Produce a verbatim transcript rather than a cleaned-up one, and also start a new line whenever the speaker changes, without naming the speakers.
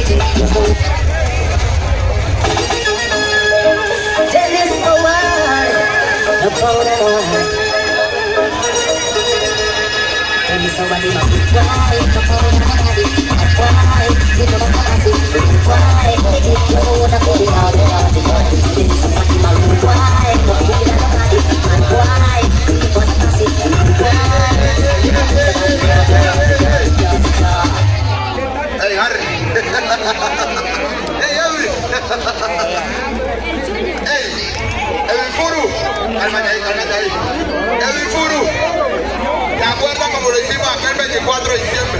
El Furu, ¿te acuerdas como lo hicimos acá el veinticuatro de diciembre?